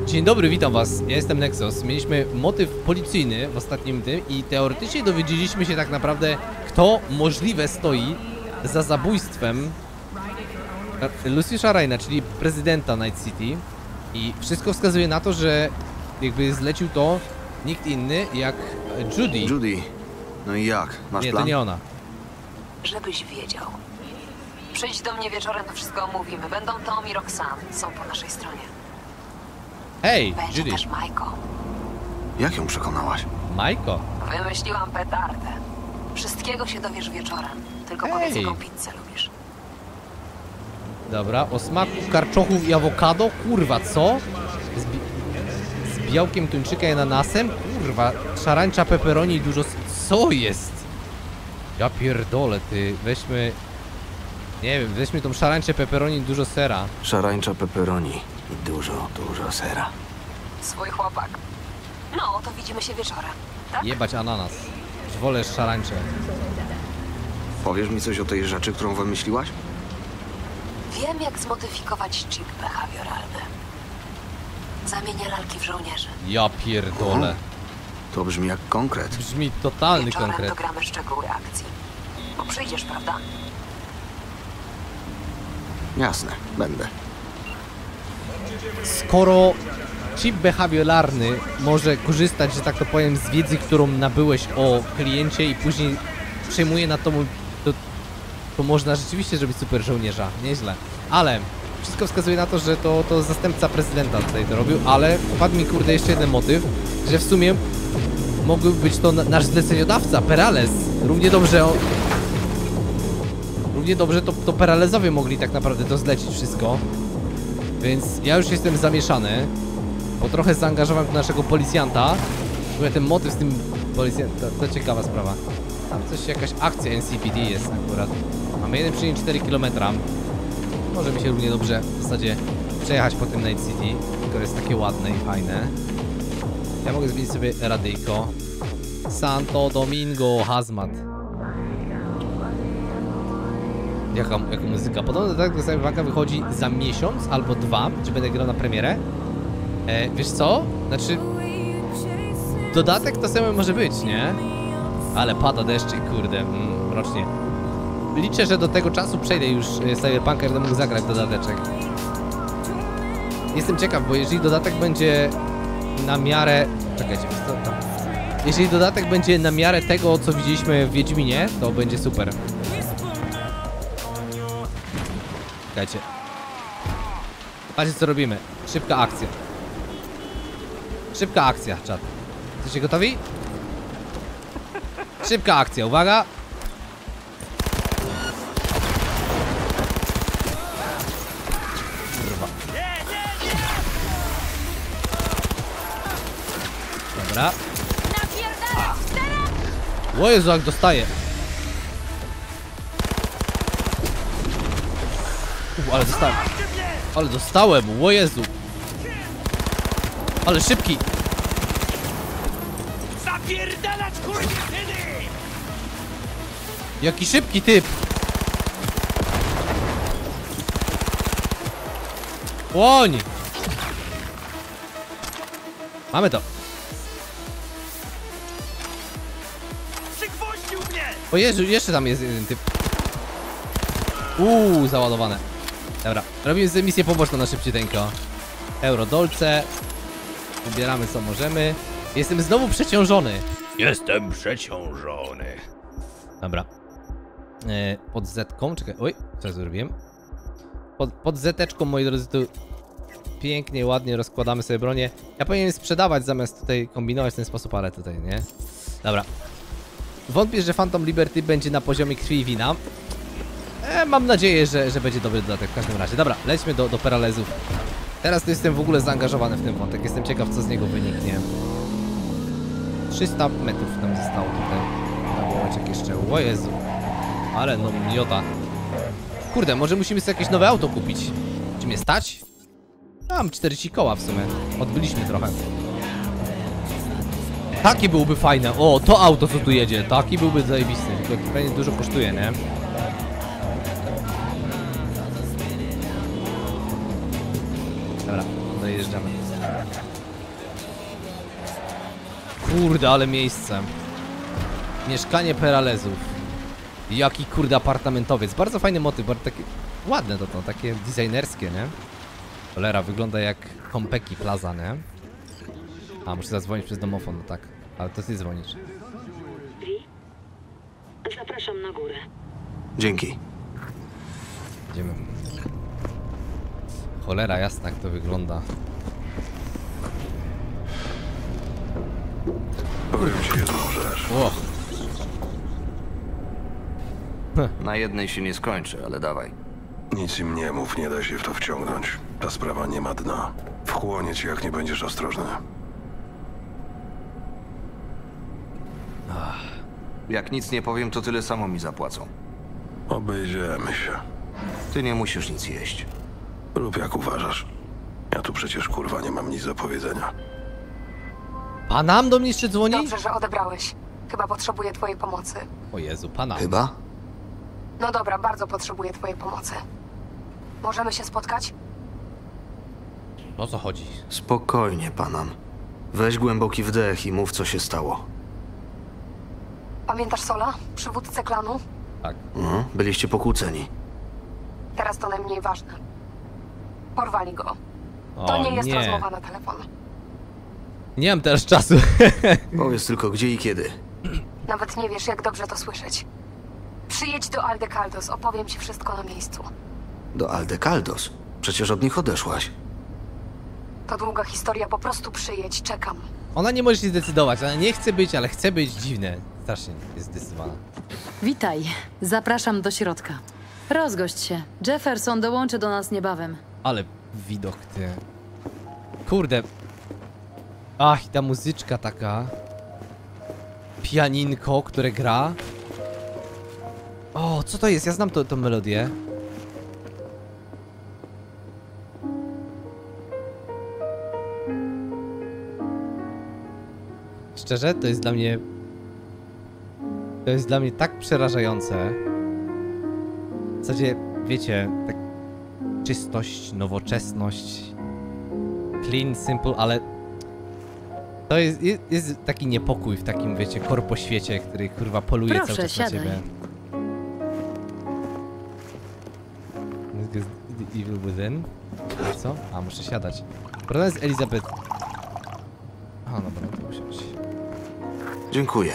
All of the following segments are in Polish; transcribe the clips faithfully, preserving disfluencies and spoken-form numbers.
Dzień dobry, witam was. Ja jestem Nexus. Mieliśmy motyw policyjny w ostatnim tym i teoretycznie dowiedzieliśmy się tak naprawdę, kto możliwe stoi za zabójstwem Luciusa Raina, czyli prezydenta Night City. I wszystko wskazuje na to, że jakby zlecił to nikt inny jak Judy. Judy, no i jak? Masz nie, plan? to nie ona. Żebyś wiedział. Przyjdź do mnie wieczorem, to wszystko omówimy. Będą Tom i Roxanne. Są po naszej stronie. Hej, Będzie Judy. też Majko. Jak ją przekonałaś? Majko. Wymyśliłam petardę. Wszystkiego się dowiesz wieczorem. Tylko Hej. powiedz, jaką pizzę lubisz. Dobra, o smaku karczochów i awokado? Kurwa, co? Z, bi z białkiem tuńczyka i ananasem? Kurwa, szarańcza, pepperoni i dużo... Co jest? Ja pierdolę, ty. Weźmy... Nie wiem, weźmy tą szarańczę, pepperoni i dużo sera. Szarańcza pepperoni i dużo, dużo sera. Swój chłopak. No, to widzimy się wieczorem, tak? Jebać ananas. Już wolę szarańczę. Powiesz mi coś o tej rzeczy, którą wymyśliłaś? Wiem, jak zmodyfikować chip behawioralny. Zamienię lalki w żołnierzy. Ja pierdolę. To brzmi jak konkret. Brzmi totalny Wieczorem konkret. dogramy szczegóły akcji. Bo przyjdziesz, prawda? Jasne, będę. Skoro chip behawiolarny może korzystać, że tak to powiem, z wiedzy, którą nabyłeś o kliencie i później przejmuje na to, to, to można rzeczywiście zrobić super żołnierza. Nieźle. Ale wszystko wskazuje na to, że to, to zastępca prezydenta tutaj to robił, ale wpadł mi kurde jeszcze jeden motyw, że w sumie mógłby być to nasz zleceniodawca, Perales. Równie dobrze on... Równie dobrze to, to Peralezowie mogli tak naprawdę to zlecić wszystko. Więc ja już jestem zamieszany, bo trochę zaangażowałem naszego policjanta. W ogóle ten motyw z tym policjantem, to, to ciekawa sprawa. Tam coś, jakaś akcja N C P D jest akurat. Mamy jeden przecinek cztery kilometra. Może mi się równie dobrze w zasadzie przejechać po tym Night City, które jest takie ładne i fajne. Ja mogę zmienić sobie radyjko. Santo Domingo Hazmat. Jaka, jaka muzyka? Podobno dodatek do Cyberpunka wychodzi za miesiąc albo dwa, czy będę grał na premierę. E, wiesz co? Znaczy... Dodatek to samo może być, nie? Ale pada deszczyk, kurde, mm, rocznie. Liczę, że do tego czasu przejdę już Cyberpunka i będę mógł zagrać dodateczek. Jestem ciekaw, bo jeżeli dodatek będzie na miarę... Czekajcie, co tam? Jeżeli dodatek będzie na miarę tego, co widzieliśmy w Wiedźminie, to będzie super. Czekajcie. Patrzcie, co robimy. Szybka akcja. Szybka akcja, czat. Jesteście gotowi? Szybka akcja, uwaga. Kurwa. Dobra. O Jezu, jak dostaję. Uf, ale dostałem. Ale dostałem, o Jezu. Ale szybki. Zapierdalać kurwisyny! Jaki szybki typ. Łoń. Mamy to. Przygwoździł mnie! O Jezu, jeszcze tam jest jeden typ. Uuu, załadowane. Dobra, robimy misję poboczną na szybciuteńko. Eurodolce. Wybieramy co możemy. Jestem znowu przeciążony. Jestem przeciążony. Dobra. E, pod zetką, czekaj, oj, co ja zrobiłem? Pod, pod zeteczką, moi drodzy, tu pięknie, ładnie rozkładamy sobie bronię. Ja powinienem sprzedawać zamiast tutaj kombinować w ten sposób, ale tutaj nie. Dobra. Wątpię, że Phantom Liberty będzie na poziomie krwi i wina. E, mam nadzieję, że, że będzie dobry dodatek w każdym razie. Dobra, lećmy do, do Peralezów. Teraz to jestem w ogóle zaangażowany w ten wątek. Jestem ciekaw, co z niego wyniknie. trzysta metrów nam zostało tutaj. Kawałeczek jeszcze. O Jezu. Ale no miota. Kurde, może musimy sobie jakieś nowe auto kupić. Czy mnie stać? Mam czterdzieści koła w sumie. Odbyliśmy trochę. Taki byłby fajne. O, to auto co tu jedzie. Taki byłby zajebisty. Tylko pewnie dużo kosztuje, nie? Dobra, dojeżdżamy. Kurde, ale miejsce. Mieszkanie Peralezów. Jaki kurde apartamentowiec. Bardzo fajny motyw, bardzo takie ładne to to, takie designerskie, nie? Cholera, wygląda jak Kompeki Plaza, nie? A, muszę zadzwonić przez domofon, no tak. Ale to ty dzwonisz. Zapraszam na górę. Dzięki. Idziemy. Cholera jasna, jak to wygląda. Powiem ci jedną rzecz. O! Na jednej się nie skończy, ale dawaj. Nic im nie mów, nie da się w to wciągnąć. Ta sprawa nie ma dna. Wchłonie cię, jak nie będziesz ostrożny. Jak nic nie powiem, to tyle samo mi zapłacą. Obejdziemy się. Ty nie musisz nic jeść. Rób jak uważasz. Ja tu przecież kurwa nie mam nic do powiedzenia. Panam do mnie jeszcze dzwoni? Dobrze, że odebrałeś. Chyba potrzebuję twojej pomocy. O Jezu, Panam. Chyba? No dobra, bardzo potrzebuję twojej pomocy. Możemy się spotkać? O co chodzi? Spokojnie, Panam. Weź głęboki wdech i mów, co się stało. Pamiętasz Sola? Przywódcę klanu? Tak. Mhm. Byliście pokłóceni. Teraz to najmniej ważne. Porwali go. O, To nie jest nie. rozmowa na telefon. Nie mam teraz czasu. Powiedz tylko, gdzie i kiedy. Nawet nie wiesz, jak dobrze to słyszeć. Przyjedź do Aldecaldos, opowiem ci wszystko na miejscu. Do Aldecaldos. Przecież od nich odeszłaś. To długa historia, po prostu przyjedź, czekam. Ona nie może się zdecydować, ona nie chce być, ale chce być dziwne. Strasznie jest zdecydowana. Witaj. Zapraszam do środka. Rozgość się. Jefferson dołączy do nas niebawem. Ale widok, ty. Kurde. Ach, i ta muzyczka taka. Pianinko, które gra. O, co to jest? Ja znam to, tą melodię. Szczerze, to jest dla mnie... To jest dla mnie tak przerażające. W zasadzie, wiecie, tak czystość, nowoczesność, clean, simple, ale to jest, jest, jest taki niepokój w takim, wiecie, korpoświecie, który kurwa poluje Proszę, cały czas siadaj. na ciebie. The Evil Within? Co? A, muszę siadać. Problem jest Elizabeth. A, dobra, no to usiąść. Dziękuję.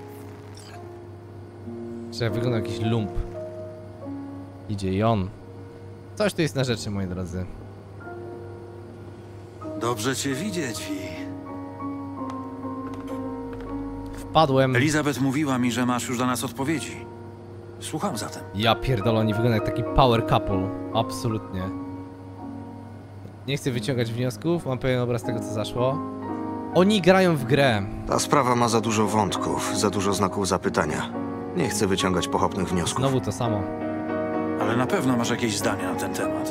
Że wygląda jakiś lump. Idzie i on. Coś tu jest na rzeczy, moi drodzy. Dobrze cię widzieć, Vi. Wpadłem. Elizabeth mówiła mi, że masz już dla nas odpowiedzi. Słucham zatem. Ja pierdolę, oni wyglądają jak taki power couple. Absolutnie. Nie chcę wyciągać wniosków, mam pewien obraz tego, co zaszło. Oni grają w grę. Ta sprawa ma za dużo wątków, za dużo znaków zapytania. Nie chcę wyciągać pochopnych wniosków. Znowu to samo. Ale na pewno masz jakieś zdanie na ten temat.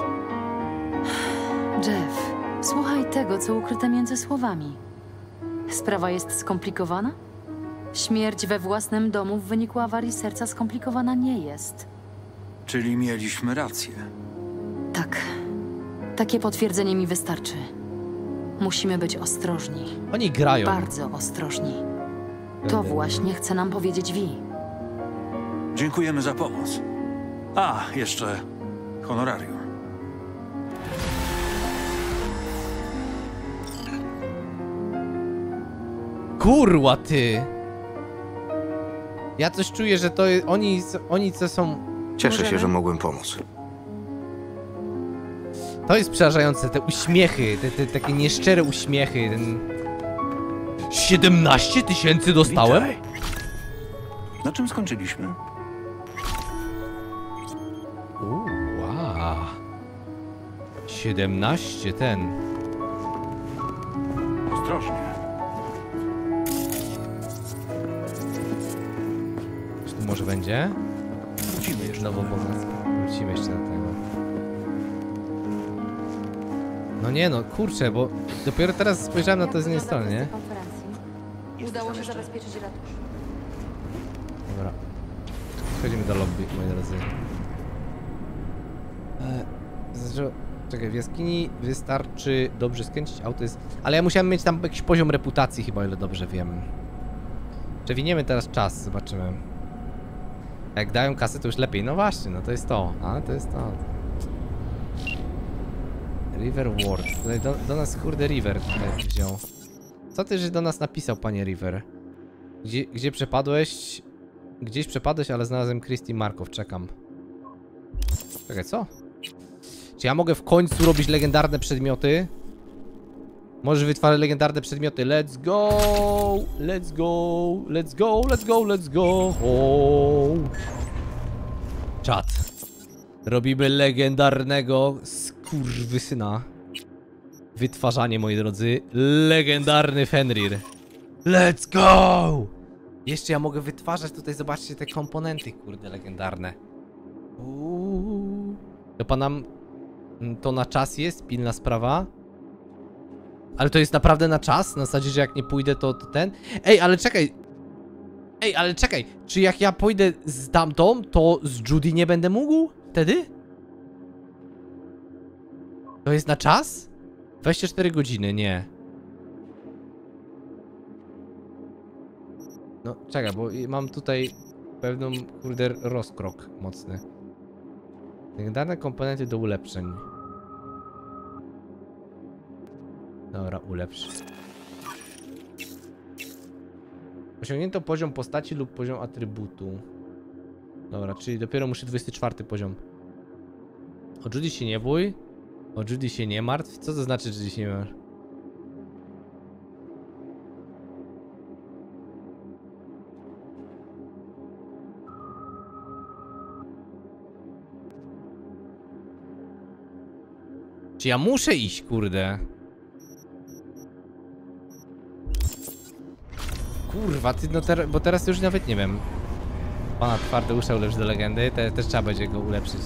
Jeff, słuchaj tego, co ukryte między słowami. Sprawa jest skomplikowana? Śmierć we własnym domu w wyniku awarii serca skomplikowana nie jest. Czyli mieliśmy rację. Tak. Takie potwierdzenie mi wystarczy. Musimy być ostrożni. Oni grają. Bardzo ostrożni. To właśnie chce nam powiedzieć Vi. Dziękujemy za pomoc. A, jeszcze honorarium. Kurwa ty! Ja coś czuję, że to jest, oni, oni co są... Cieszę Możemy? się, że mogłem pomóc. To jest przerażające, te uśmiechy, te, te takie nieszczere uśmiechy, ten... siedemnaście tysięcy dostałem? Witaj. Na czym skończyliśmy? Uuu, wow. siedemnaście ten. Ostrożnie. Czy tu może będzie? Wrócimy jeszcze. Znowu bogactwo. Wrócimy jeszcze do tego. No nie no, kurczę, bo dopiero teraz spojrzałem na to z innej strony, nie? Udało się zabezpieczyć ratusz. Dobra. Przechodzimy do lobby, moi drodzy. Eee, zaczęło- czekaj, w jaskini wystarczy dobrze skręcić auto jest... Ale ja musiałem mieć tam jakiś poziom reputacji chyba, o ile dobrze wiem. Przewiniemy teraz czas, zobaczymy. Jak dają kasę, to już lepiej. No właśnie, no to jest to. A, to jest to. River Ward. Tutaj do, do nas kurde River tutaj wziął. Co ty żeś do nas napisał, panie River? Gdzie, gdzie przepadłeś? Gdzieś przepadłeś, ale znalazłem Christy Markow, czekam. Czekaj, co? Czy ja mogę w końcu robić legendarne przedmioty? Możesz wytwarzać legendarne przedmioty. Let's go! Let's go! Let's go! Let's go! Let's go! Oh. Czad. Robimy legendarnego skurwysyna. Wytwarzanie, moi drodzy. Legendarny Fenrir. Let's go! Jeszcze ja mogę wytwarzać tutaj, zobaczcie te komponenty, kurde, legendarne. Uuu. To panam... To na czas jest, pilna sprawa. Ale to jest naprawdę na czas? Na zasadzie, że jak nie pójdę, to, to ten... Ej, ale czekaj! Ej, ale czekaj! Czy jak ja pójdę z tamtą, to z Judy nie będę mógł? Wtedy? To jest na czas? dwadzieścia cztery godziny, nie. No, czekaj, bo mam tutaj pewną, kurde, rozkrok mocny. Legendarne komponenty do ulepszeń. Dobra, ulepsz. Osiągnięto poziom postaci lub poziom atrybutu. Dobra, czyli dopiero muszę dwudziesty czwarty poziom. O Judy się nie bój. O Judy się nie martw. Co to znaczy, że Judy się nie martw? Czy ja muszę iść, kurde? Kurwa, ty, no ter bo teraz już nawet nie wiem. Pana twarde usza ulepsz do legendy, te też trzeba będzie go ulepszyć.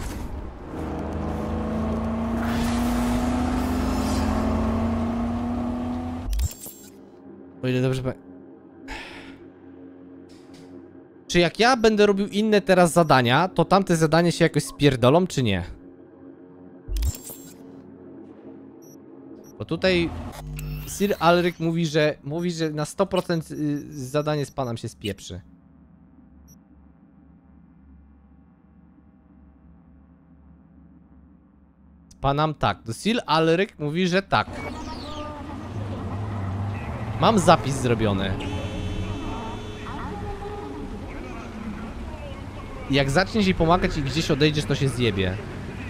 O ile dobrze pa... Czy jak ja będę robił inne teraz zadania, to tamte zadania się jakoś spierdolą, czy nie? Bo tutaj Sir Alryk mówi, że mówi, że na sto procent zadanie z panem się spieprzy. Z panem tak. To Sir Alryk mówi, że tak. Mam zapis zrobiony. Jak zaczniesz jej pomagać i gdzieś odejdziesz, to się zjebie.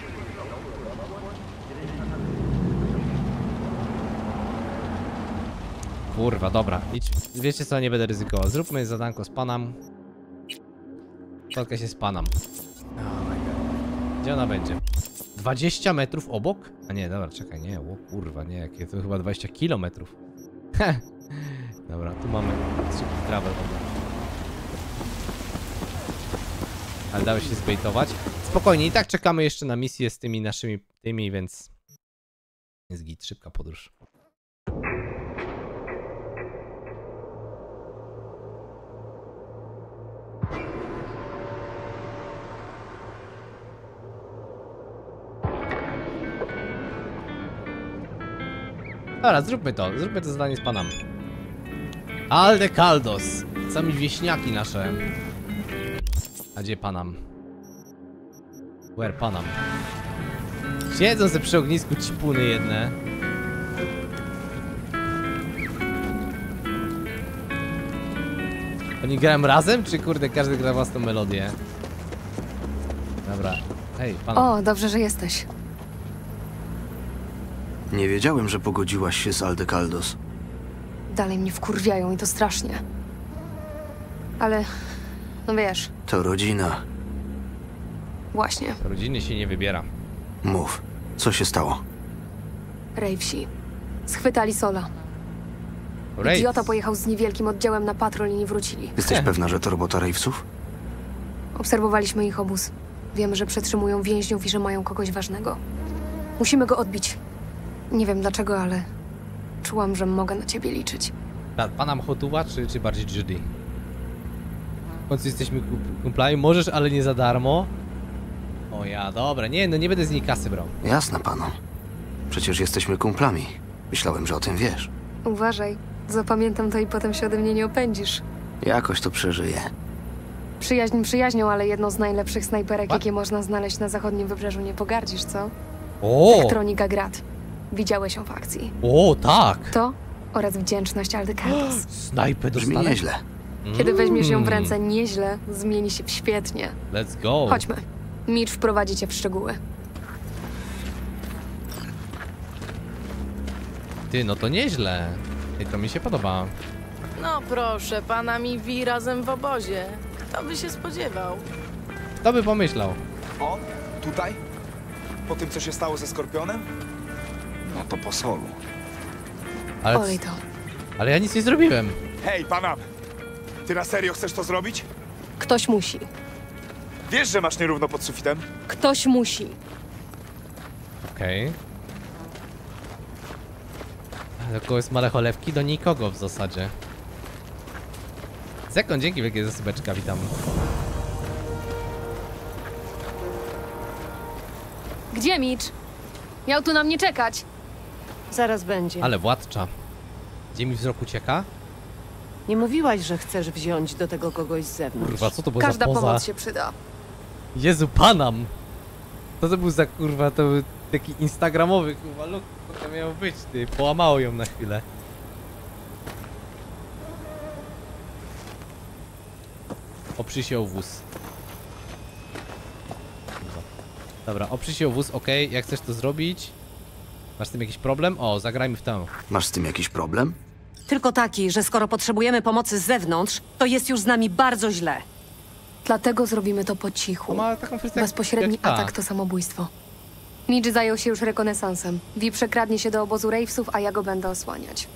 Kurwa, dobra, idź. Wiecie co, nie będę ryzykował. Zróbmy zadanko z panem. Spotkaj się z panem. Oh my God. Gdzie ona będzie? dwadzieścia metrów obok? A nie, dobra, czekaj, nie, o kurwa, nie, jakie to chyba dwadzieścia kilometrów. Dobra, tu mamy szybki travel. Ale dało się zbejtować. Spokojnie, i tak czekamy jeszcze na misję z tymi naszymi tymi, więc jest git, szybka podróż. Dobra, zróbmy to, zróbmy to zadanie z panami. Aldecaldos, sami wieśniaki nasze. A gdzie panam? Where panam? Siedzą ze przy ognisku cipuny jedne. Oni grają razem, czy kurde każdy gra własną melodię? Dobra, hej, panam. O, dobrze, że jesteś. Nie wiedziałem, że pogodziłaś się z Aldecaldos. Dalej mnie wkurwiają i to strasznie. Ale, no wiesz, To rodzina. właśnie, Rodziny się nie wybiera. Mów, co się stało? Ravesi. Schwytali Sola. Raid. Idiota pojechał z niewielkim oddziałem na patrol i nie wrócili. Jesteś pewna, że to robota Ravesów? Obserwowaliśmy ich obóz. Wiemy, że przetrzymują więźniów i że mają kogoś ważnego. Musimy go odbić. Nie wiem dlaczego, ale czułam, że mogę na ciebie liczyć. Ta, panam Hotuwa, czy, czy bardziej Judy? W końcu jesteśmy kumplami. Możesz, ale nie za darmo. O ja, dobra, nie, no nie będę z niej kasy brał. Jasne, panu. Przecież jesteśmy kumplami. Myślałem, że o tym wiesz. Uważaj, zapamiętam to i potem się ode mnie nie opędzisz. Jakoś to przeżyję. Przyjaźń przyjaźnią, ale jedną z najlepszych snajperek, What? jakie można znaleźć na zachodnim wybrzeżu, nie pogardzisz, co? O, Elektronika Grad. Widziałeś ją w akcji. o, tak. To oraz wdzięczność Aldecados. Snajpę Brzmi dostanę. nieźle. Kiedy weźmiesz ją w Mm, ręce nieźle, zmieni się w świetnie. Let's go. Chodźmy. Mitch wprowadzi cię w szczegóły. Ty, no to nieźle. Ej, to mi się podoba. No proszę, pana mi wi razem w obozie. Kto by się spodziewał? Kto by pomyślał? On? Tutaj? Po tym, co się stało ze Skorpionem? No to po solu. Ale, Olej to. ale ja nic nie zrobiłem. Hej, Panam! Ty na serio chcesz to zrobić? Ktoś musi. Wiesz, że masz nierówno pod sufitem? Ktoś musi. Okej. Do kogo jest male cholewki? Do nikogo w zasadzie. Sekund, dzięki wielkie za subeczka, witam. Gdzie Mitch? Miał tu na mnie czekać. Zaraz będzie. Ale władcza. Gdzie mi wzrok ucieka? Nie mówiłaś, że chcesz wziąć do tego kogoś z zewnątrz. Kurwa, co to było Każda za poza? pomoc się przyda. Jezu, Panam! Co to był za kurwa, to był taki instagramowy kurwa look, to miał być, ty. Połamało ją na chwilę. Oprzyj się o wóz. Kurwa. Dobra, oprzyj się o wóz, okej, jak chcesz to zrobić? Masz z tym jakiś problem? O, zagrajmy w tę. Masz z tym jakiś problem? Tylko taki, że skoro potrzebujemy pomocy z zewnątrz, to jest już z nami bardzo źle. Dlatego zrobimy to po To cichu. ma taką kwestię jak- Bezpośredni jak ta. atak to samobójstwo. Mitch zajął się już rekonesansem. Vi przekradnie się do obozu Ravesów, a ja go będę osłaniać.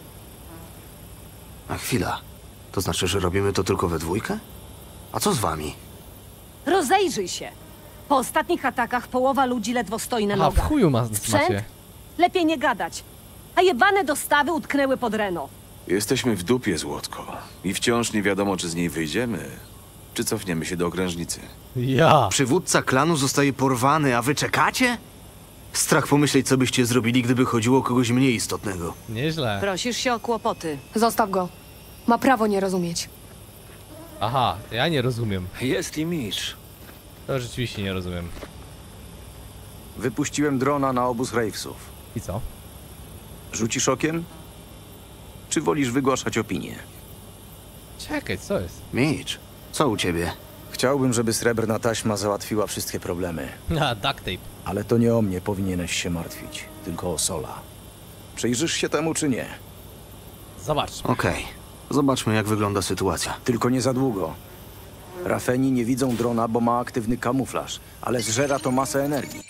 A chwila. To znaczy, że robimy to tylko we dwójkę? A co z wami? Rozejrzyj się. Po ostatnich atakach połowa ludzi ledwo stoi na Aha, w nogach. chuju ma, Sprzęt? macie. Lepiej nie gadać. A jebane dostawy utknęły pod Reno. Jesteśmy w dupie, Złotko. I wciąż nie wiadomo, czy z niej wyjdziemy, czy cofniemy się do okrężnicy. Ja. Przywódca klanu zostaje porwany, a wy czekacie? Strach pomyśleć, co byście zrobili, gdyby chodziło o kogoś mniej istotnego. Nieźle. Prosisz się o kłopoty. Zostaw go. Ma prawo nie rozumieć. Aha, to ja nie rozumiem. Jest i Mitch. To rzeczywiście nie rozumiem. Wypuściłem drona na obóz Ravesów. I co? Rzucisz okiem? Czy wolisz wygłaszać opinię? Czekaj, co jest? Mitch, co u ciebie? Chciałbym, żeby srebrna taśma załatwiła wszystkie problemy. A, duct tape. Ale to nie o mnie powinieneś się martwić, tylko o Sola. Przyjrzysz się temu, czy nie? Zobacz. Okej. Zobaczmy, jak wygląda sytuacja. Tylko nie za długo. Rafeni nie widzą drona, bo ma aktywny kamuflaż, ale zżera to masę energii.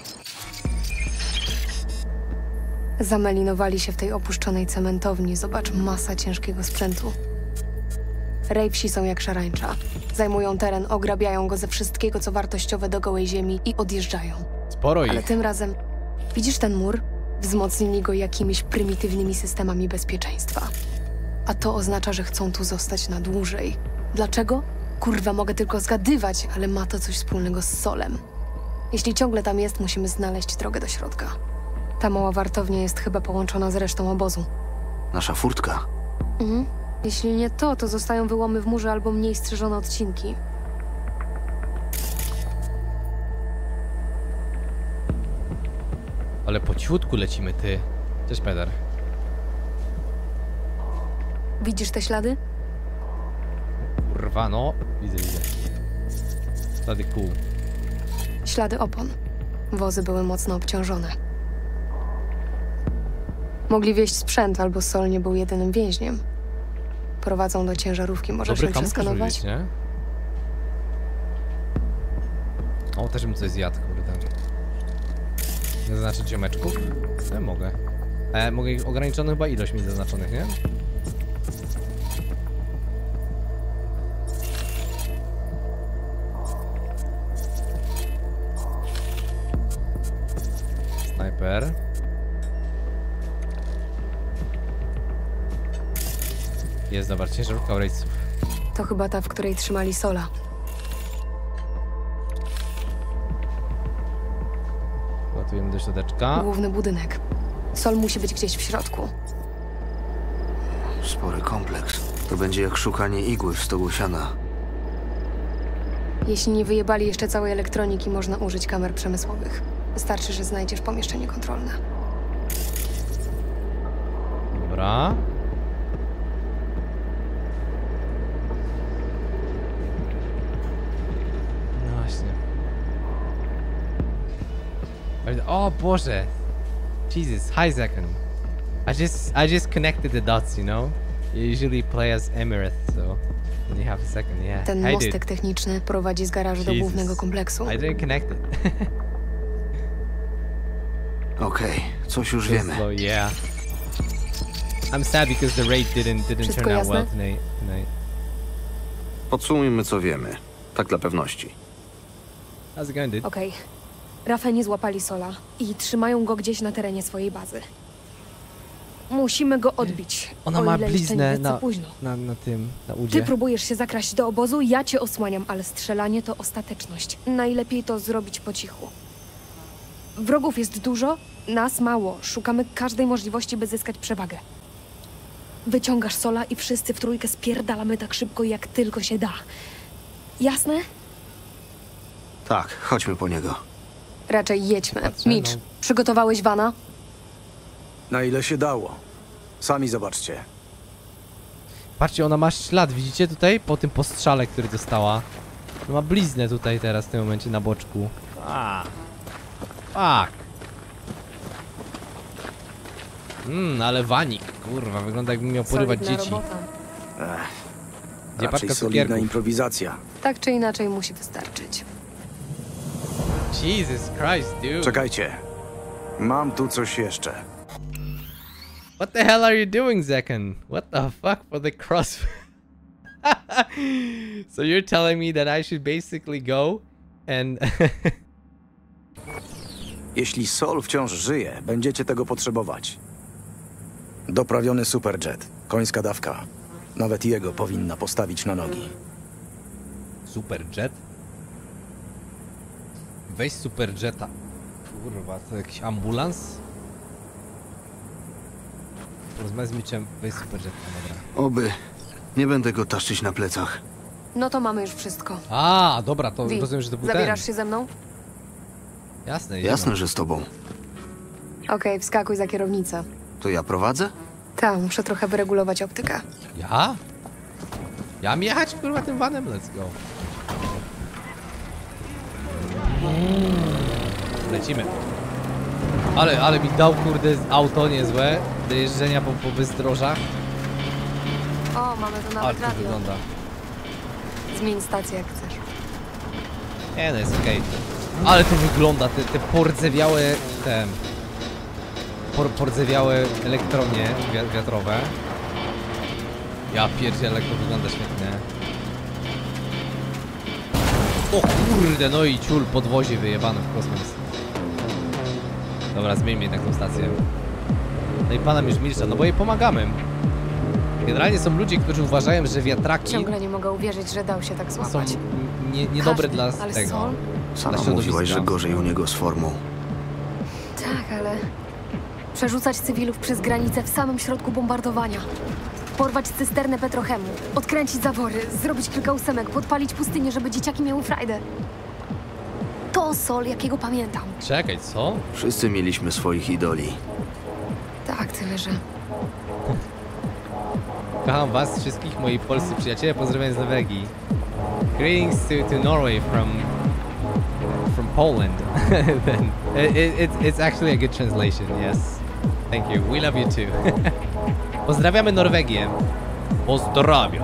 Zamelinowali się w tej opuszczonej cementowni. Zobacz, masa ciężkiego sprzętu. Ravesi są jak szarańcza. Zajmują teren, ograbiają go ze wszystkiego, co wartościowe do gołej ziemi i odjeżdżają. Sporo ich. Ale tym razem, widzisz ten mur? Wzmocnili go jakimiś prymitywnymi systemami bezpieczeństwa. A to oznacza, że chcą tu zostać na dłużej. Dlaczego? Kurwa, mogę tylko zgadywać, ale ma to coś wspólnego z Solem. Jeśli ciągle tam jest, musimy znaleźć drogę do środka. Ta mała wartownia jest chyba połączona z resztą obozu. Nasza furtka. Mhm. Jeśli nie to, to zostają wyłomy w murze albo mniej strzeżone odcinki. Ale po cichutku lecimy, ty. Cześć, Peter. Widzisz te ślady? Kurwa, no. Widzę, widzę. Ślady kół. Ślady opon. Wozy były mocno obciążone. Mogli wieźć sprzęt, albo Sol nie był jedynym więźniem. Prowadzą do ciężarówki, możesz Dobry ją kamuflaż przeskanować? widzieć, nie? O, też bym coś zjadł, kurde. Zaznaczyć ziomeczków? Ja mogę. E, mogę ich ograniczoną chyba ilość mieć zaznaczonych, nie? Snajper. Jest, dobra, ciężarówka Ravesów. To chyba ta, w której trzymali Sola. do środeczka. Główny budynek. Sol musi być gdzieś w środku. Spory kompleks. To będzie jak szukanie igły w stogu siana. Jeśli nie wyjebali jeszcze całej elektroniki, można użyć kamer przemysłowych. Wystarczy, że znajdziesz pomieszczenie kontrolne. Dobra. No właśnie. O Boże. Jesus, hi Zekan. I just I just connected the dots, you know? You usually play as Emirith, so then you have a second, yeah. Ten Hi, mostek dude. techniczny prowadzi z garażu do Jesus. głównego kompleksu. I didn't connect it. Okej, okay, coś już So wiemy. slow, yeah. I'm sad because the raid didn't didn't Wszystko turn out jasne? well tonight. tonight. Podsumujmy, co wiemy. Tak dla pewności. How's it going, dude? Okej. Rafeni złapali Sola i trzymają go gdzieś na terenie swojej bazy. Musimy go odbić. Ona o ma ile jeszcze nie bliznę jest za na, późno. na, na tym, na Ty udzie. próbujesz się zakraść do obozu, ja cię osłaniam, ale strzelanie to ostateczność. Najlepiej to zrobić po cichu. Wrogów jest dużo, nas mało. Szukamy każdej możliwości, by zyskać przewagę. Wyciągasz Sola i wszyscy w trójkę spierdalamy tak szybko, jak tylko się da. Jasne? Tak, chodźmy po niego. Raczej jedźmy. Patrzę, Mitch, no. przygotowałeś wana? Na ile się dało. Sami zobaczcie. Patrzcie, ona ma ślad, widzicie tutaj? Po tym postrzale, który dostała. No ma bliznę tutaj teraz w tym momencie na boczku. A. Fuck. Mmm, ale wanik, kurwa, wygląda jakby miał porywać Solidna dzieci. robota. Gdzie Raczej paczka solidna cukierków? improwizacja. Tak czy inaczej musi wystarczyć. Jesus Christ, dude. Czekajcie. Mam tu coś jeszcze. What the hell are you doing, Zekan? What the fuck for the cross? So you're telling me that I should basically go and... Jeśli Sol wciąż żyje, będziecie tego potrzebować. Doprawiony superjet. Końska dawka. Nawet jego powinna postawić na nogi. Superjet? Weź superjeta. Kurwa, to jakiś ambulans? Rozmawiaj z Mitchem, weź superjeta, dobra. Oby. Nie będę go taszczyć na plecach. No to mamy już wszystko. A, dobra, to Wi, rozumiem, że to był zabierasz ten. się ze mną? Jasne, jedziemy. Jasne, że z tobą. Okej, wskakuj za kierownicę. To ja prowadzę? Tak, muszę trochę wyregulować optykę. Ja? Ja mam jechać, kurwa, tym vanem? Let's go. Lecimy. Ale, ale mi dał, kurde, auto niezłe do jeżdżenia po, po bezdrożach. O, mamy tu Ale nawet to radio. wygląda. Zmień stację jak chcesz. Nie, no jest okej. Ale to wygląda, te, te pordzewiałe, te... Por, pordzewiałe elektronie wi- wiatrowe. Ja pierdzielę, jak to wygląda świetnie. O kurde, no i ciul, podwozie wyjebane w kosmos. Dobra, zmieńmy jednak tą stację. No i pana już milcza, no bo jej pomagamy. Generalnie są ludzie, którzy uważają, że wiatraki Ciągle nie mogę uwierzyć, że dał się tak są złapać. nie, niedobre Każdy, dla ale tego. Sol? Sama dla mówiłaś, środowiska. że gorzej u niego z formą. Tak, ale... Przerzucać cywilów przez granicę w samym środku bombardowania. Porwać cysternę petrochemu. Odkręcić zawory. Zrobić kilka ósemek. Podpalić pustynię, żeby dzieciaki miały frajdę. To Sol, jakiego pamiętam. Czekaj, co? Wszyscy mieliśmy swoich idoli. Tak, tyle, że... Kocham was wszystkich, moi polscy przyjaciele, pozdrawiam z Norwegii. Greetings to, to Norway from from Poland. Then it, it, it's, it's actually a good translation, yes. Thank you. We love you too. Pozdrawiamy Norwegię. Pozdrawiam.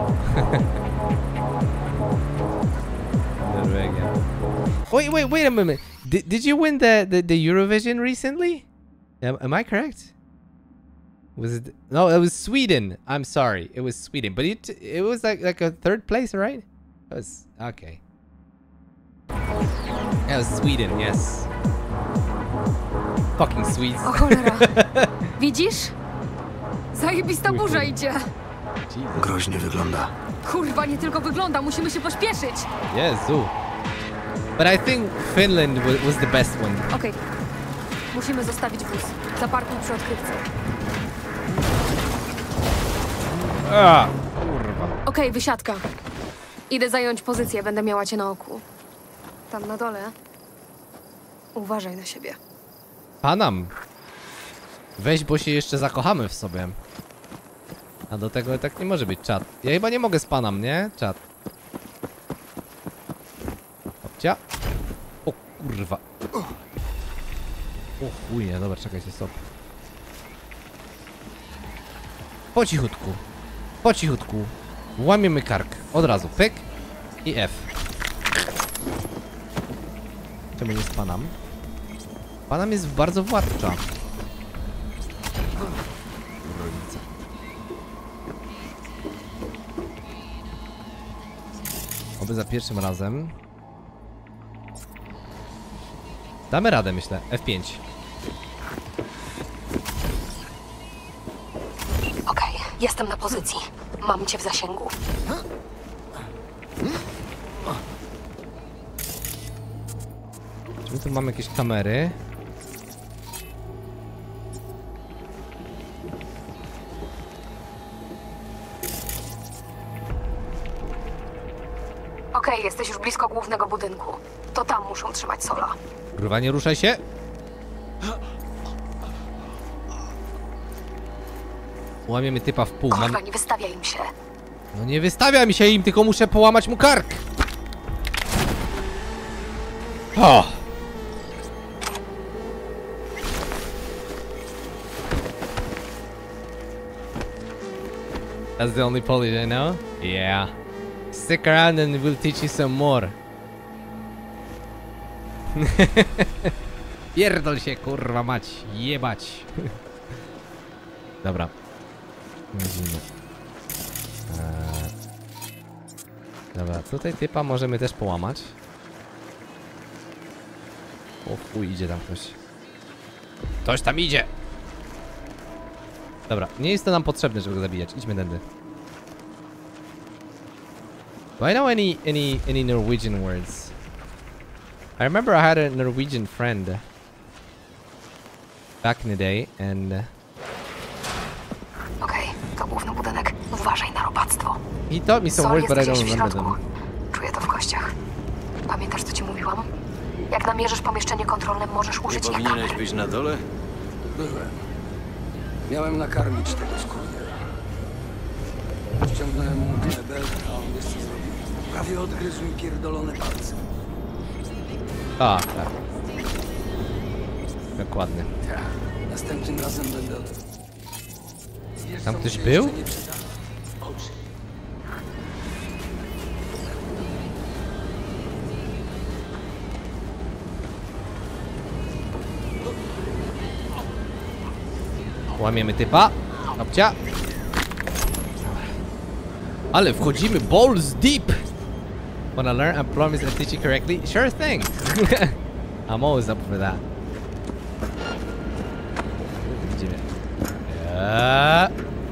Norwegia. Wait, wait, wait a minute. Did, did you win the, the, the Eurovision recently? Am, am I correct? Was it? No, it was Sweden. I'm sorry, it was Sweden. But it it was like like a third place, right? It was okay. Yeah, it was Sweden. Yes. Fucking Swedes. O cholera. Widzisz? Zajebista burza idzie. Groźnie wygląda. Kurwa, nie tylko wygląda, musimy się pośpieszyć. Jezu. But I think Finland was, was the best one. Okej. Musimy zostawić wóz. Zaparkuj przy odkrywce. A, kurwa. Okej, wysiadka. Idę zająć pozycję, będę miała cię na oku. Tam na dole. Uważaj na siebie. Panam. Weź, bo się jeszcze zakochamy w sobie. A do tego tak nie może być, czat. Ja chyba nie mogę z Panam, nie? Czat. Hopcia. O kurwa. O chuje, dobra, czekajcie, stop. Po cichutku. Po cichutku. Łamiemy kark. Od razu. Pyk. I F. Czemu nie z Panam? Panam jest bardzo władcza. Rodzice. Oby za pierwszym razem. Damy radę, myślę. F pięć. Okej, jestem na pozycji. Mam cię w zasięgu. Czy my tu mamy jakieś kamery? Okej, jesteś już blisko głównego budynku. To tam muszą trzymać Sola. Kurwa, nie ruszaj się. Łamiemy typa w pół. Kurwa, Mam... nie wystawia im się. No nie wystawia mi się im, tylko muszę połamać mu kark. O! That's the only Polish I know? Yeah. Stick around and we'll teach you some more. Pierdol się, kurwa mać, jebać. Dobra. Widzimy. Eee. Dobra, tutaj typa możemy też połamać. O chuj, idzie tam ktoś. Ktoś tam idzie! Dobra, nie jest to nam potrzebne, żeby go zabijać. Idźmy tędy. Do I know any, any, any Norwegian words? I remember I had a Norwegian friend back in the day, and... Okej, to główny budynek. Uważaj na robactwo. He taught me some Sol, words, but I jesteś don't gdzieś w remember środku. them. Czuję to w kościach. Pamiętasz, co ci mówiłam? Jak namierzysz pomieszczenie kontrolne, możesz użyć Nie jak powinieneś kamer. być na dole? Byłem. Miałem nakarmić tego skurwiela. Ściągnąłem mu knebel, a on wiesz co zrobił? Prawie odgryzł mi pierdolone palce. A, tak. Dokładnie. Tak. Następnym razem będę... Wiesz, Tam co ktoś mnie był? jeszcze nie czyta? W oczy. Łamiemy typa. Opcia. Ale wchodzimy balls deep. Wanna learn and promise I teach you correctly? Sure thing. I'm always up for that. Widzimy. Yeah.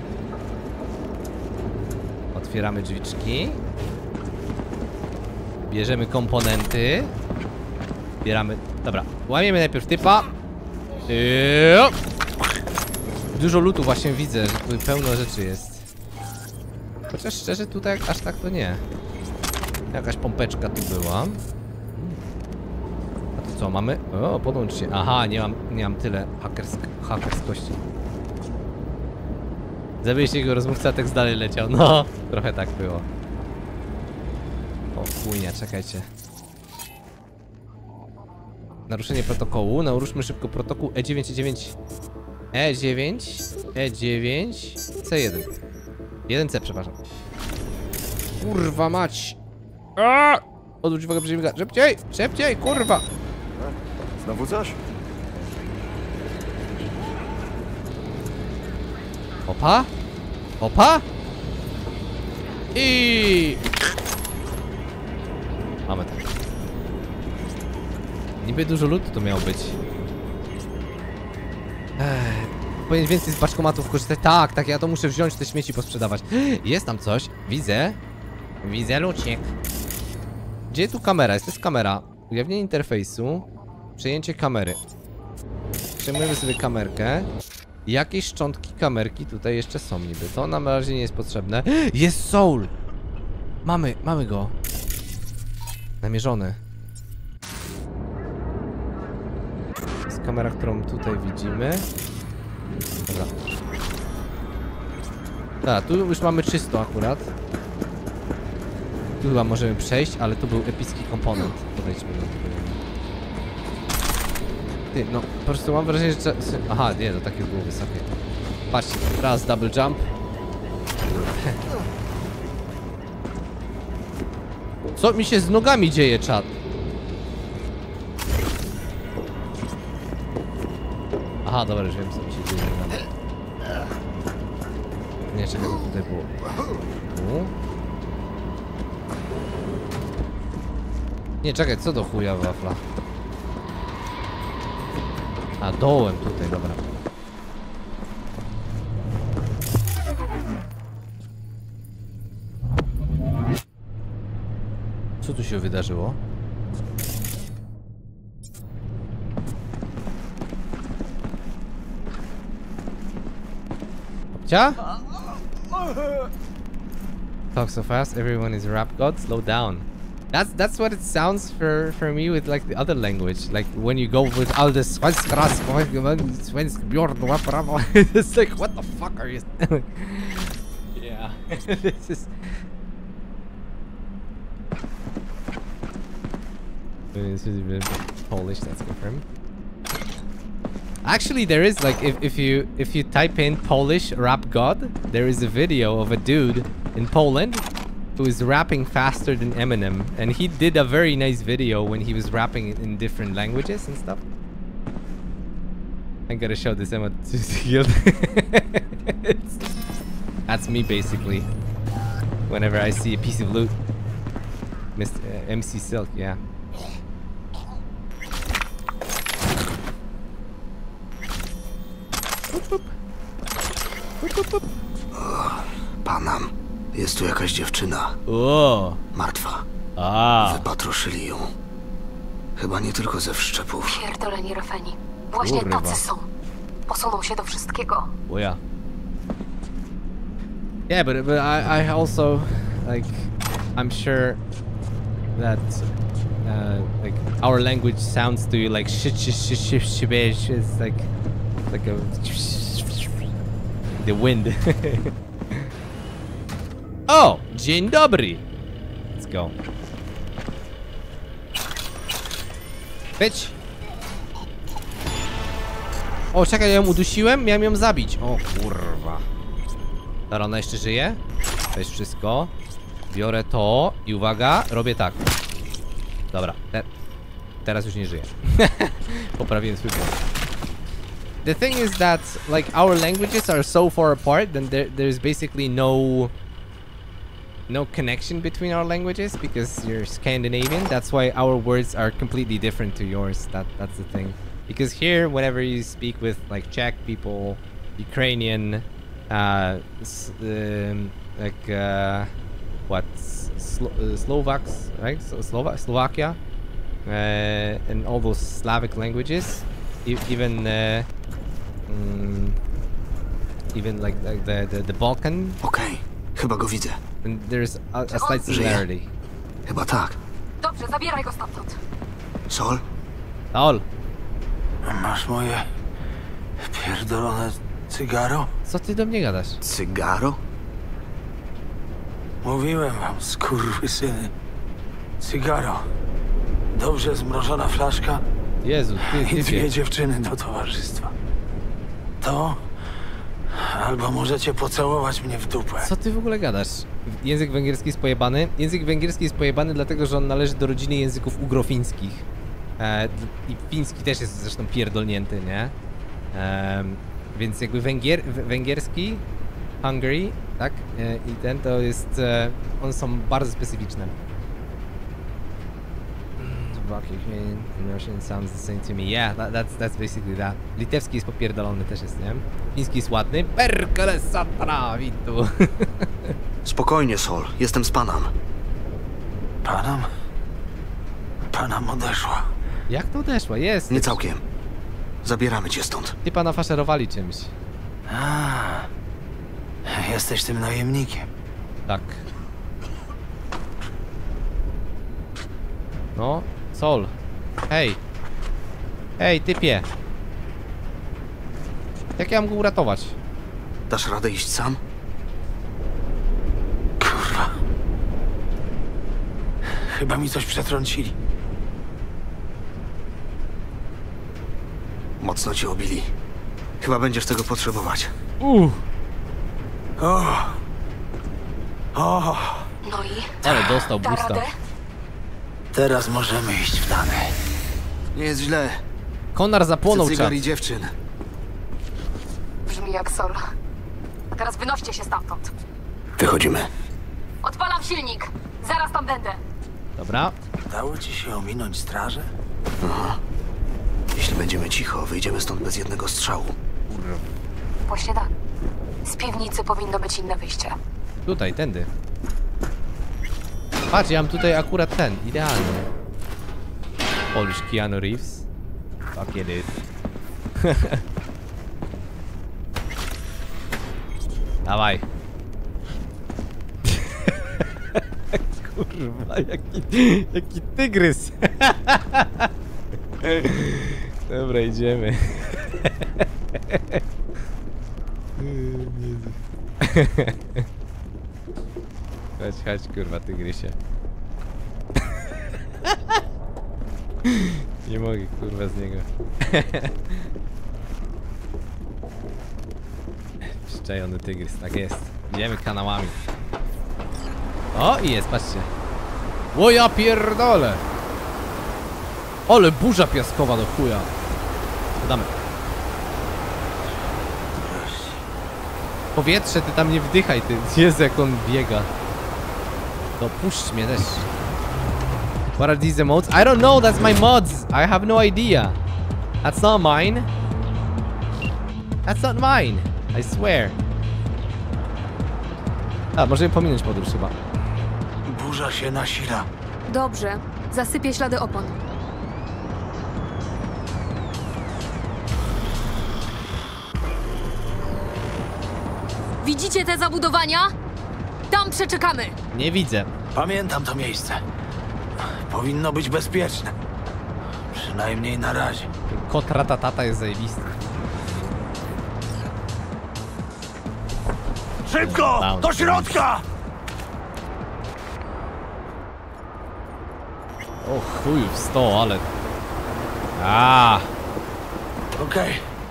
Otwieramy drzwiczki. Bierzemy komponenty. Bieramy. Dobra. Łamiemy najpierw typa. Yep. Dużo lutu właśnie widzę, że tu pełno rzeczy jest. Chociaż szczerze tutaj aż tak to nie. Jakaś pompeczka tu była. A to co mamy? O, podłącz się. Aha, nie mam, nie mam tyle hakersk hakerskości. Zabijcie jego rozmówca, tekst dalej leciał. No, trochę tak było. O chujnia, czekajcie. Naruszenie protokołu. Naruszmy szybko protokół E dziewięć, E dziewięć. E dziewięć, E dziewięć, C jeden. jeden C, przepraszam. Kurwa mać. Aaaa! Odwróć uwagę przeciwnika. Szybciej, szybciej, kurwa. Znowu coś? Opa? Opa? I mamy to. Niby dużo lutu to miało być. Ech, powinien więcej z paczkomatów korzystać. Tak, tak, ja to muszę wziąć, te śmieci posprzedawać. Jest tam coś. Widzę. Widzę lucik. Gdzie jest tu kamera? Jest to jest kamera. Ujawnienie interfejsu. Przejęcie kamery. przejmujemy sobie kamerkę. Jakieś szczątki kamerki tutaj jeszcze są niby. To nam na razie nie jest potrzebne. Jest Soul! Mamy, mamy go. Namierzony. Jest kamera, którą tutaj widzimy. Dobra. Tak, tu już mamy czysto akurat. Tu chyba możemy przejść, ale tu był epicki komponent. Podejdźmy do tego. Ty, no po prostu mam wrażenie, że... Aha, nie, to takie było wysokie. Patrzcie, raz double jump. Co mi się z nogami dzieje, czat? Aha, dobra, już wiem, co mi się dzieje z nogami. Nie, czekaj, co tutaj było. Tu? Nie, czekaj, co do chuja wafla? A, dołem tutaj, dobra. Co tu się wydarzyło? Cia? Talk so fast, everyone is a rap god, slow down. That's that's what it sounds for for me with like the other language. Like when you go with all this it's like what the fuck are you yeah. This is this is Polish, that's confirmed. Actually there is like if, if you if you type in Polish rap god, there is a video of a dude in Poland who is rapping faster than Eminem, and he did a very nice video when he was rapping in different languages and stuff. I gotta show this Emma to Guild. That's me basically. Whenever I see a piece of loot, Mister Uh, M C Silk, yeah. Panam. Jest tu jakaś dziewczyna. O. Martwa. A. Wypatroszyli ją. Chyba nie tylko ze wszczepów. Pierdoleni Rafeni. Właśnie Kurwa. tacy są. Posuną się do wszystkiego. Oh yeah. Yeah, but but I I also like I'm sure that uh, like our language sounds to you like shit shit shit shit shit it's like like a the wind. O! Dzień dobry! Let's go. Być! O, czekaj, ja ją udusiłem? Miałem ją zabić. O kurwa. Dobra, ona jeszcze żyje? To jest wszystko. Biorę to i uwaga, robię tak. Dobra, te teraz już nie żyje. Poprawiłem swój błąd. The thing is that like our languages are so far apart that there, there's basically no no connection between our languages because you're Scandinavian. That's why our words are completely different to yours. That that's the thing. Because here, whenever you speak with like Czech people, Ukrainian, uh, s um, like uh, what Slo uh, Slovaks, right? So Slova Slovakia, uh, and all those Slavic languages, e even uh, mm, even like, like the, the the Balkan. Okay, chyba go widzę. And there's a, a slight similarity. Chyba tak. Dobrze, zabieraj go stamtąd. Sol? Sol. Masz moje pierdolone cygaro? Co ty do mnie gadasz? Cygaro? Mówiłem wam, skurwysyny. Cygaro. Dobrze zmrożona flaszka. Jezu, ty, i dwie dziewczyny do towarzystwa. To... albo możecie pocałować mnie w dupę. Co ty w ogóle gadasz? Język węgierski jest pojebany. Język węgierski jest pojebany dlatego, że on należy do rodziny języków ugrofińskich. E, I fiński też jest zresztą pierdolnięty, nie? E, więc jakby węgier, węgierski, Hungary, tak? E, I ten to jest... E, one są bardzo specyficzne. Russian sounds the same to me. Yeah, that, that's, that's basically that. Litewski jest popierdolony też jest, nie? Fiński jest ładny. Perkele satra, witu. Spokojnie, Sol. Jestem z Panam. Panam? Panam odeszła. Jak to odeszła? Jest. Nie całkiem. Zabieramy cię stąd. Ty pana faszerowali czymś. A, jesteś tym najemnikiem. Tak. No, Sol. Hej. Hej, typie. Jak ja mam go uratować? Dasz radę iść sam? Kurwa. Chyba mi coś przetrącili. Mocno cię obili. Chyba będziesz tego potrzebować. Uuu. O. O. No i? Ale dostał Da boosta. radę? Teraz możemy iść w dane. Nie jest źle. Konar zapłonął Chcę cygar czat. i dziewczyn. Brzmi jak Sol. A teraz wynoście się stamtąd. Wychodzimy. Odpalam silnik. Zaraz tam będę. Dobra. Udało ci się ominąć strażę? Aha. Jeśli będziemy cicho, wyjdziemy stąd bez jednego strzału. Właśnie tak. Z piwnicy powinno być inne wyjście. Tutaj, tędy. Patrz, ja mam tutaj akurat ten, idealny. Polish Keanu Reeves. Fuck it is. Dawaj. Kurwa, jaki, jaki tygrys. Dobra, idziemy. Chodź, chodź, kurwa, tygrysie. Nie mogę, kurwa, z niego. Przyczajony tygrys, tak jest. Idziemy kanałami. O, i jest, patrzcie. O, ja pierdolę. Ale burza piaskowa do chuja. Damy. Powietrze, ty tam nie wdychaj, ty. Jezu, jak on biega. To puść mnie też. What are these emotes? I don't know, that's my mods. I have no idea. That's not mine. That's not mine. I swear. A, możemy pominąć podróż chyba. Burza się nasila. Dobrze. Zasypię ślady opon. Widzicie te zabudowania? Tam przeczekamy. Nie widzę. Pamiętam to miejsce. Powinno być bezpieczne. Przynajmniej na razie. Kot ratatata jest zajebisty. Szybko! Bounce. Do środka! O chuj, w sto, ale... A. Okej.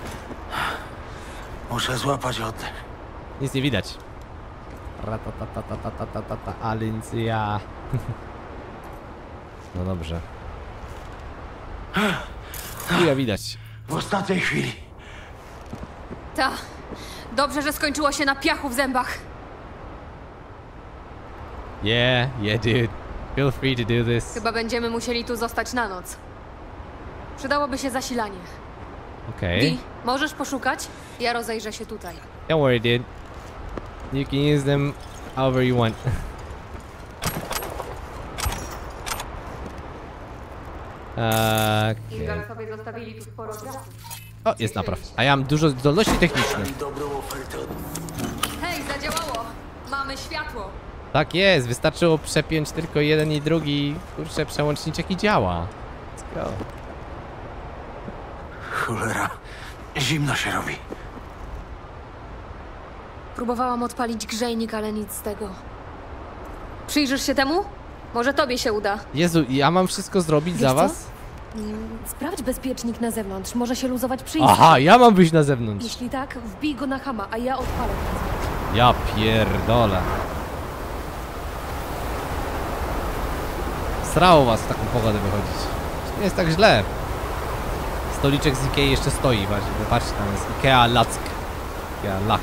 Muszę złapać oddech. Nic nie widać. Ratatatatatatatata, Alincja. No dobrze. Chuja widać. W ostatniej chwili. Ta. Dobrze, że skończyło się na piachu w zębach. Yeah, yeah dude. Feel free to do this. Chyba będziemy musieli tu zostać na noc. Przydałoby się zasilanie. Okej. Wi, możesz poszukać? Ja rozejrzę się tutaj. Don't worry, dude. You can use them however you want. Okay. Ingal sobie zostawili tu sporo grafu. O, jest napraw. A ja mam dużo zdolności technicznych. Hej, zadziałało! Mamy światło! Tak jest, wystarczyło przepiąć tylko jeden i drugi. Kurczę, przełączniczek i działa. Let's go. Cholera. Zimno się robi. Próbowałam odpalić grzejnik, ale nic z tego. Przyjrzysz się temu? Może tobie się uda. Jezu, ja mam wszystko zrobić Wiesz za co? was? Mm, Sprawdź bezpiecznik na zewnątrz. Może się luzować przyjście. Aha, ja mam być na zewnątrz. Jeśli tak, wbij go na hama, a ja odpalę. Ja pierdolę. Srało was w taką pogodę wychodzić. Nie jest tak źle. Stoliczek z Ikei jeszcze stoi. Patrzcie, tam jest Ikea Lack. Ikea Lack.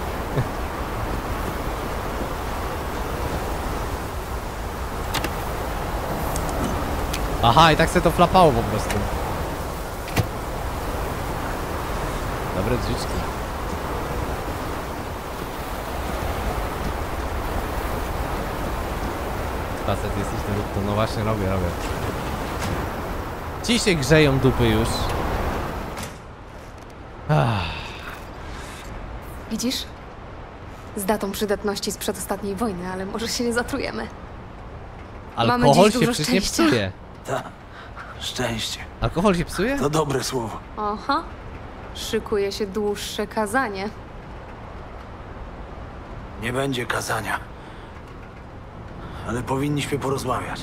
Aha, i tak se to flapało po prostu. Dobre drzwiczki. Facet jesteś ten to no właśnie robię, robię. Ci się grzeją dupy już. Ach. Widzisz? Z datą przydatności sprzed ostatniej wojny, ale może się nie zatrujemy. Mamy Alkohol dziś się dużo przecież nie szczęścia. psuje. Tak, szczęście. Alkohol się psuje? To dobre słowo. Aha. Szykuje się dłuższe kazanie. Nie będzie kazania. Ale powinniśmy porozmawiać.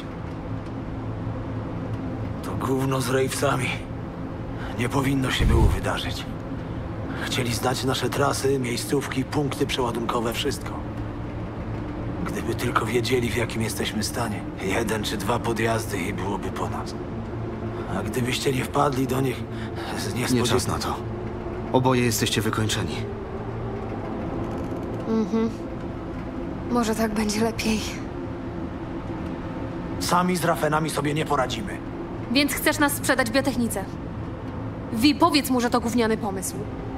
To gówno z Ravesami nie powinno się było wydarzyć. Chcieli znać nasze trasy, miejscówki, punkty przeładunkowe, wszystko. Gdyby tylko wiedzieli, w jakim jesteśmy stanie. Jeden czy dwa podjazdy i byłoby po nas. A gdybyście nie wpadli do nich z Nie niespodziewania... czas na to. Oboje jesteście wykończeni. Mhm. Może tak będzie lepiej. Sami z Rafenami sobie nie poradzimy. Więc chcesz nas sprzedać biotechnice. Wi, powiedz mu, że to gówniany pomysł.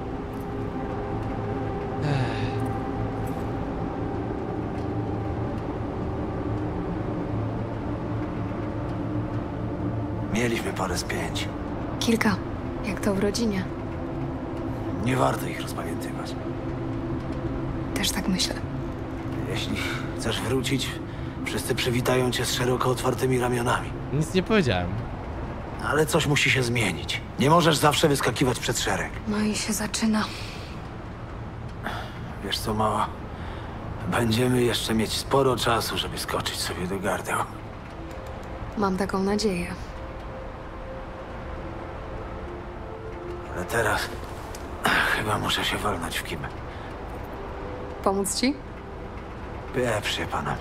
Mieliśmy parę spięć. Kilka. Jak to w rodzinie. Nie warto ich rozpamiętywać. Też tak myślę. Jeśli chcesz wrócić, wszyscy przywitają cię z szeroko otwartymi ramionami. Nic nie powiedziałem. Ale coś musi się zmienić. Nie możesz zawsze wyskakiwać przed szereg. No i się zaczyna. Wiesz co, mała? Będziemy jeszcze mieć sporo czasu, żeby skoczyć sobie do gardeł. Mam taką nadzieję. Ale teraz chyba muszę się walnąć w kimę. Pomóc ci? Pieprz się panem.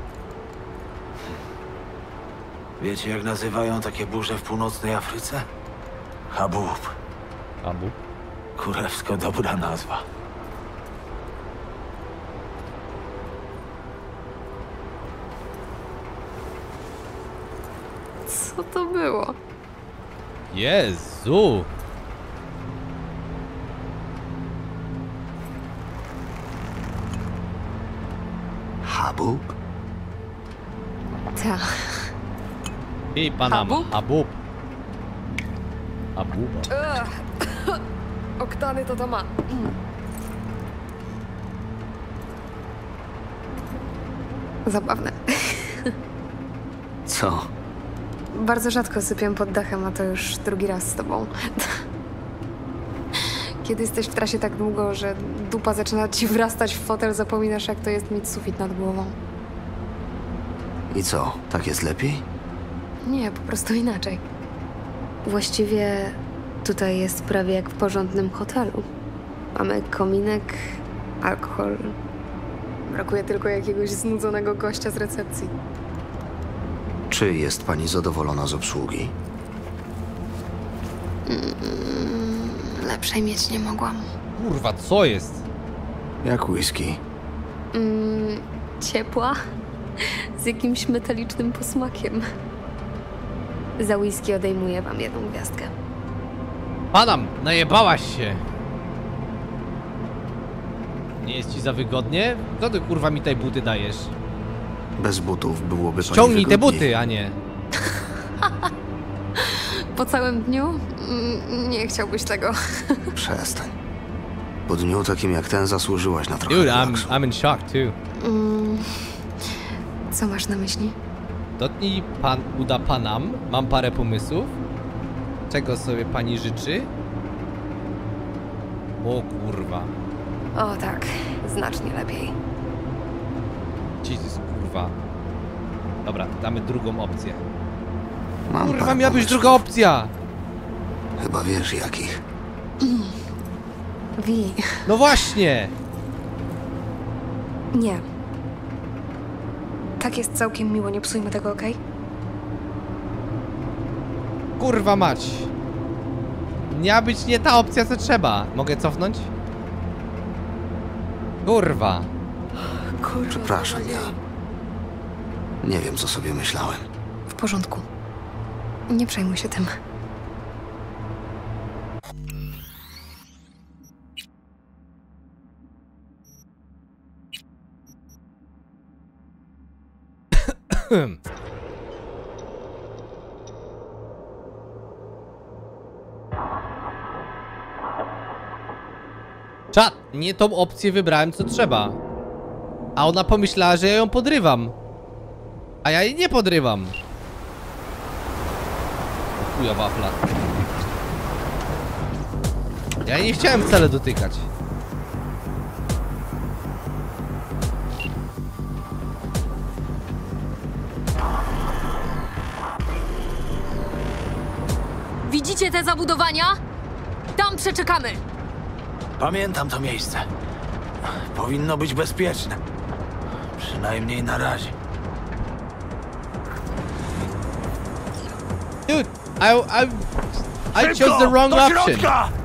Wiecie, jak nazywają takie burze w północnej Afryce? Habub. Habub? Kurewsko dobra nazwa. Co to było? Jezu! Habub? Ta. I Panam. Habub? Habub. Habuba. Ugh. Oktany to to ma. Zabawne. Co? Bardzo rzadko sypię pod dachem, a to już drugi raz z tobą. Kiedy jesteś w trasie tak długo, że dupa zaczyna ci wrastać w fotel, zapominasz, jak to jest mieć sufit nad głową. I co? Tak jest lepiej? Nie, po prostu inaczej. Właściwie tutaj jest prawie jak w porządnym hotelu. Mamy kominek, alkohol. Brakuje tylko jakiegoś znudzonego gościa z recepcji. Czy jest pani zadowolona z obsługi? Mm, lepszej mieć nie mogłam. Kurwa, co jest? Jak whisky? Mm, ciepła, z jakimś metalicznym posmakiem. Za whisky odejmuję wam jedną gwiazdkę. Panam, najebałaś się. Nie jest ci za wygodnie? Co ty kurwa mi tej buty dajesz? Bez butów byłoby pani Ściągnij te wygodniej. buty, a nie. Po całym dniu? Mm, nie chciałbyś tego. Przestań. Po dniu takim jak ten zasłużyłaś na trochę Dude, I'm, relaksu. I'm in shock too. Mm, co masz na myśli? Dotknij pan uda Panam. Mam parę pomysłów. Czego sobie pani życzy? O kurwa. O tak, znacznie lepiej. Jesus, kurwa. Dobra, damy drugą opcję. Mam Kurwa, parę miała być pomysłów. druga opcja! Chyba wiesz jakich. Wi. No właśnie! Nie. Tak jest całkiem miło, nie psujmy tego, okej? Kurwa mać. Miała być nie ta opcja, co trzeba. Mogę cofnąć? Kurwa. Kurwa. Przepraszam, ja... Nie wiem, co sobie myślałem. W porządku. Nie przejmuj się tym. nie tą opcję wybrałem, co trzeba. A ona pomyślała, że ja ją podrywam. A ja jej nie podrywam. Chuja wafla. Ja jej nie chciałem wcale dotykać. Widzicie te zabudowania? Tam przeczekamy. Pamiętam to miejsce. Powinno być bezpieczne. Przynajmniej na razie. Dude, I, I, I chose the wrong option.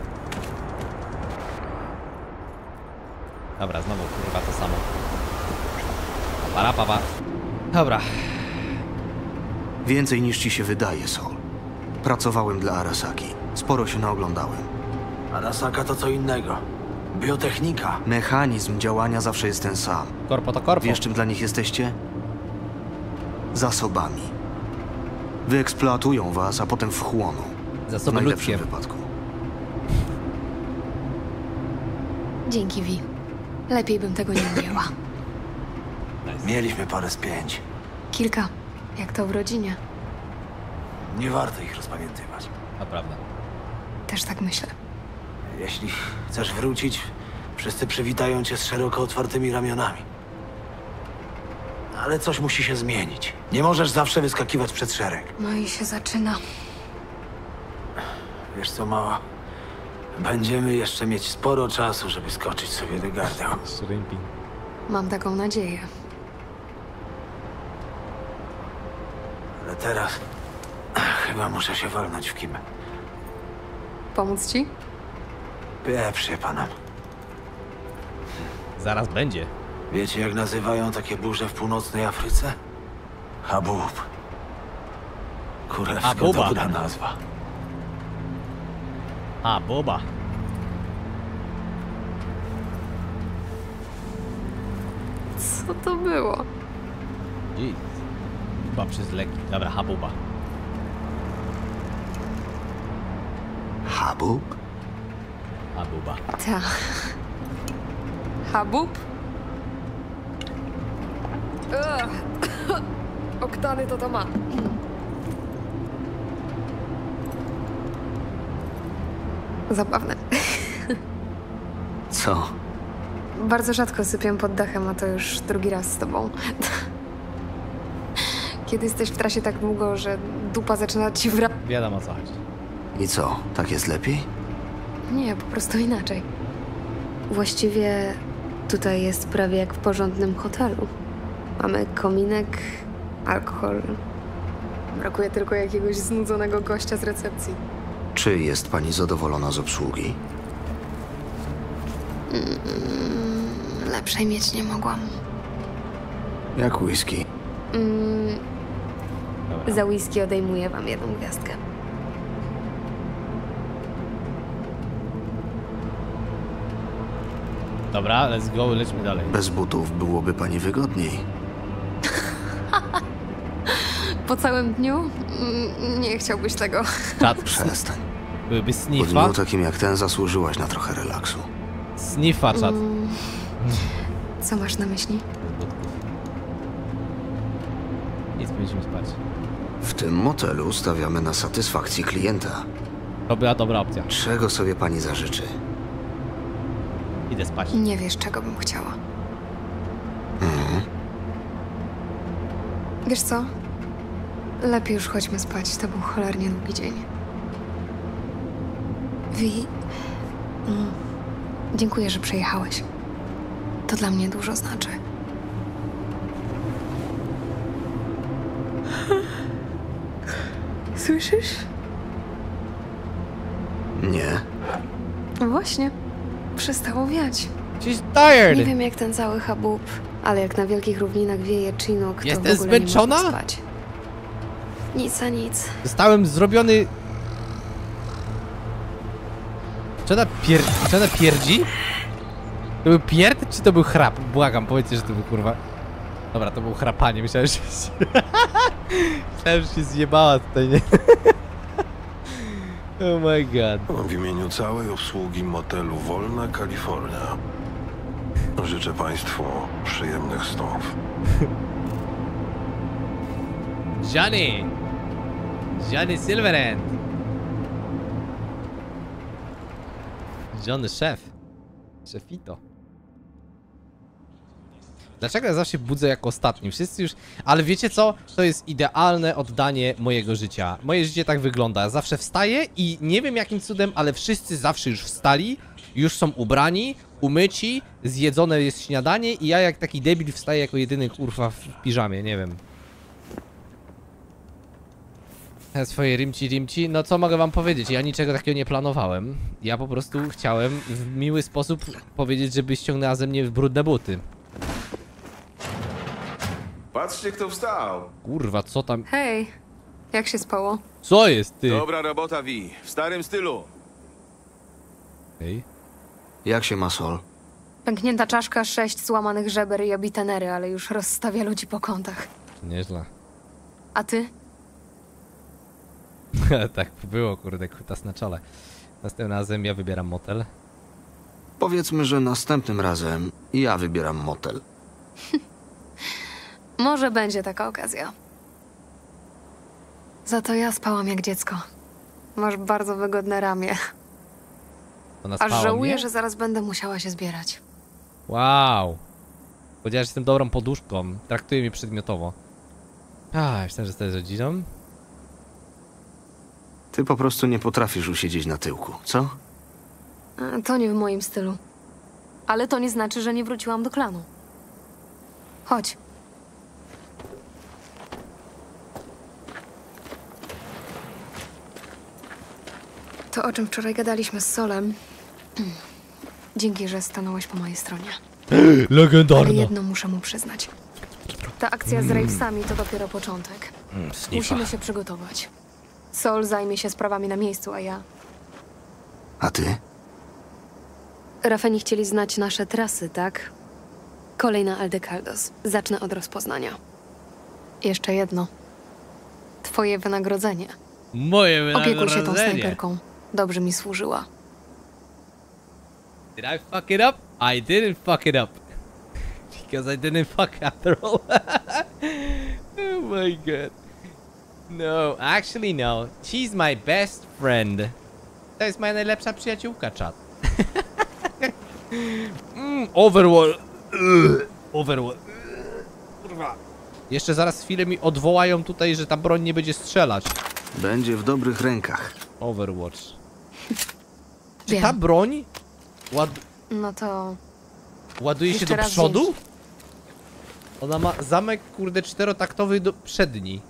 Dobra, znowu kurwa to samo. Para, papa. Dobra. Więcej niż ci się wydaje, Sol. Pracowałem dla Arasaki. Sporo się naoglądałem. Arasaka to co innego. Biotechnika. Mechanizm działania zawsze jest ten sam. Korpo to korpo. Wiesz, czym dla nich jesteście? Zasobami. Wyeksploatują was, a potem wchłoną. Zasoby w najlepszym ludzkie. wypadku. Dzięki, Vi. Lepiej bym tego nie umiała. Mieliśmy parę spięć. Kilka. Jak to w rodzinie. Nie warto ich rozpamiętywać. Naprawdę. Też tak myślę. Jeśli chcesz wrócić, wszyscy przywitają cię z szeroko otwartymi ramionami. Ale coś musi się zmienić. Nie możesz zawsze wyskakiwać przed szereg. No i się zaczyna. Wiesz co, mała? Będziemy jeszcze mieć sporo czasu, żeby skoczyć sobie do gardeł. Mam taką nadzieję. Ale teraz chyba muszę się walnąć w kimę. Pomóc ci? Pieprz je panem. Zaraz będzie. Wiecie, jak nazywają takie burze w północnej Afryce? Habub. Kurewska Habuba. dobra nazwa. A, boba. Co to było? Jeez. Chyba przez leki. Dobra, habuba. Habub? Habuba. Ta. Habub? Ugh. Oktany to to ma. Zabawne. Co? Bardzo rzadko sypię pod dachem, a to już drugi raz z tobą. Kiedy jesteś w trasie tak długo, że dupa zaczyna ci wracać. Wiadomo o co chodzi. I co? Tak jest lepiej? Nie, po prostu inaczej. Właściwie tutaj jest prawie jak w porządnym hotelu. Mamy kominek, alkohol. Brakuje tylko jakiegoś znudzonego gościa z recepcji. Czy jest pani zadowolona z obsługi? Mm, lepszej mieć nie mogłam. Jak whisky? Mm, za whisky odejmuję wam jedną gwiazdkę. Dobra, let's go, lećmy dalej. Bez butów byłoby pani wygodniej. Po całym dniu? Mm, nie chciałbyś tego. Czad. Przestań. Byłyby Po sniffa. dniu takim jak ten zasłużyłaś na trochę relaksu. Sniffa, czad. Mm, co masz na myśli? Nic, będziemy spać. W tym motelu stawiamy na satysfakcję klienta. To była dobra opcja. Czego sobie pani zażyczy? Idę spać. Nie wiesz, czego bym chciała. Mhm. Wiesz co? Lepiej już chodźmy spać. To był cholernie długi dzień. Wi... Mm, dziękuję, że przyjechałeś. To dla mnie dużo znaczy. Słyszysz? Nie. Właśnie. Przestało wiać. She's tired. Nie wiem jak ten cały habub, ale jak na wielkich równinach wieje Chinook, to Jesteś w ogóle zmęczona? nie można spać. Nic a nic. Zostałem zrobiony... Czy ona pier... Czy ona pierdzi? To był pierd, czy to był chrap? Błagam, powiedzcie, że to był kurwa... Dobra, to było chrapanie, myślałem, że się... Myślałem, że się zjebała tutaj, nie? Oh my god. W imieniu całej obsługi motelu Wolna Kalifornia życzę Państwu przyjemnych snów. Johnny! Johnny Silverhand! Johnny szef. Szefito. Dlaczego ja zawsze budzę jako ostatni? Wszyscy już... Ale wiecie co? To jest idealne oddanie mojego życia. Moje życie tak wygląda. Ja zawsze wstaję i nie wiem jakim cudem, ale wszyscy zawsze już wstali, już są ubrani, umyci, zjedzone jest śniadanie i ja jak taki debil wstaję jako jedyny kurwa w piżamie, nie wiem. Ja swoje rimci rimci, no co mogę wam powiedzieć? Ja niczego takiego nie planowałem. Ja po prostu chciałem w miły sposób powiedzieć, żeby ściągnęła ze mnie brudne buty. Patrzcie, kto wstał. Kurwa, co tam? Hej, jak się spało? Co jest, ty? Dobra robota, Vi. W starym stylu. Hej. Jak się ma Sol? Pęknięta czaszka, sześć złamanych żeber i obite nery, ale już rozstawia ludzi po kątach. Nieźle. A ty? Tak było, kurde, kutas na czole. Następnym razem ja wybieram motel. Powiedzmy, że następnym razem ja wybieram motel. Może będzie taka okazja. Za to ja spałam jak dziecko. Masz bardzo wygodne ramię. Ona Aż spała żałuję, mnie? że zaraz będę musiała się zbierać. Wow. Powiedziałeś, że jestem dobrą poduszką. Traktuje mnie przedmiotowo. A, myślałem, że jesteś rodziną. Ty po prostu nie potrafisz usiedzieć na tyłku, co? E, To nie w moim stylu. Ale to nie znaczy, że nie wróciłam do klanu. Chodź. To, o czym wczoraj gadaliśmy z Solem. Dzięki, że stanąłeś po mojej stronie. Legendarna. Ale jedno muszę mu przyznać. Ta akcja z Ravesami to dopiero początek. Mm, sniffa. Musimy się przygotować. Sol zajmie się sprawami na miejscu, a ja... A ty? Rafeni chcieli znać nasze trasy, tak? Kolejna Aldecaldos. Zacznę od rozpoznania. Jeszcze jedno. Twoje wynagrodzenie. Moje wynagrodzenie. Opiekuj się tą snajperką. Dobrze mi służyła. Did I fuck it up? I didn't fuck it up. Because I didn't fuck after all. Oh my god. No, actually no. She's my best friend. To jest moja najlepsza przyjaciółka, czat. mm, Overwatch. Overwatch. Kurwa. Jeszcze zaraz chwilę mi odwołają tutaj, że ta broń nie będzie strzelać. Będzie w dobrych rękach. Overwatch. Czy Wiem. ta broń ład... No to... ładuje się Jeszcze do raz przodu? zdjęć. Ona ma zamek, kurde, czterotaktowy do przedni.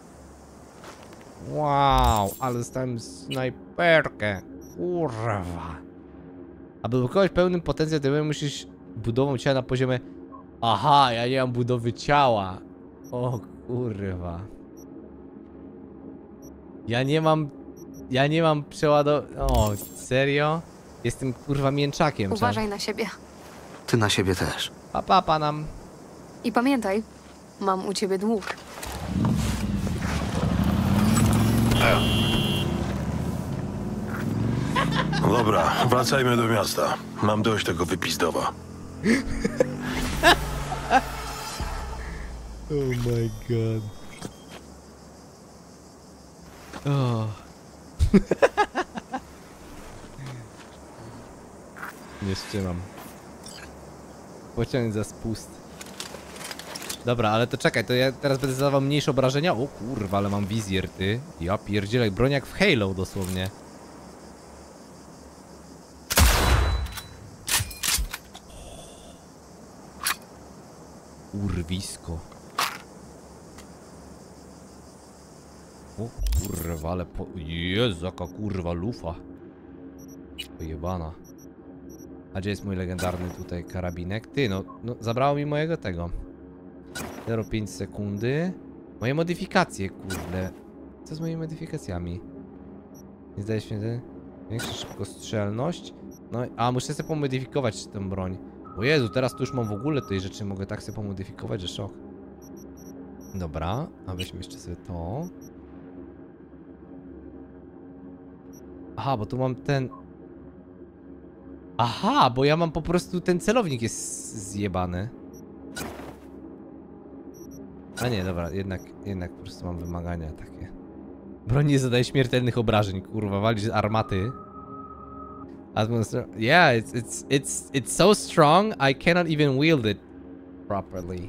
Wow, ale dostałem snajperkę. Kurwa. Aby blokować pełnym potencjał, to musisz budową ciała na poziomie... Aha, ja nie mam budowy ciała. O kurwa. Ja nie mam... Ja nie mam przeładowania... O, serio? Jestem kurwa mięczakiem. Uważaj na siebie. Ty na siebie też. Pa, pa, panam. I pamiętaj, mam u ciebie dług. No dobra, wracajmy do miasta. Mam dość tego wypizdowa. Oh my god. Oh. Nie trzymam. Pociąg za spust. Dobra, ale to czekaj, to ja teraz będę zadawał mniejsze obrażenia. O kurwa, ale mam wizjer, ty. Ja pierdzielę, broń jak w Halo dosłownie. Urwisko. O kurwa, ale po... Jezu, jaka kurwa lufa. Pojebana. A gdzie jest mój legendarny tutaj karabinek? Ty, no, no zabrało mi mojego tego. zero przecinek pięć sekundy. Moje modyfikacje, kurde. Co z moimi modyfikacjami? Nie zdaje się, że... Większa szybkostrzelność. No, a muszę sobie pomodyfikować tę broń. O Jezu, teraz tu już mam w ogóle tej rzeczy. Mogę tak sobie pomodyfikować, że szok. Dobra, a weźmy jeszcze sobie to. Aha, bo tu mam ten... Aha, bo ja mam po prostu... Ten celownik jest zjebany. A nie, dobra, jednak, jednak po prostu mam wymagania takie. Broń nie zadaje śmiertelnych obrażeń, kurwa, walisz z armaty. Atmosfer... Yeah, it's, it's, it's, it's so strong, I cannot even wield it properly.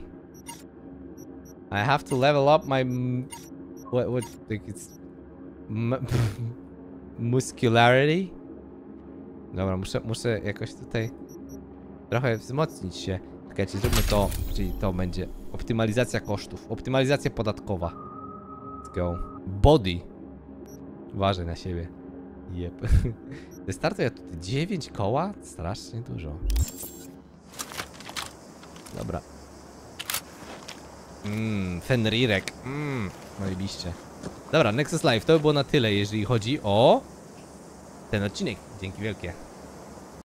I have to level up my... What, what, like it's... Muscularity? Dobra, muszę, muszę jakoś tutaj trochę wzmocnić się. Czekajcie, zróbmy to, czyli to będzie optymalizacja kosztów, optymalizacja podatkowa. Let's go. Body. Uważaj na siebie. Jep. Wystartuje tutaj dziewięć koła? Strasznie dużo. Dobra. Mmm, Fenrirek. Mmm, moglibyście. Dobra, Nexus Live, to by było na tyle, jeżeli chodzi o ten odcinek. Dzięki wielkie.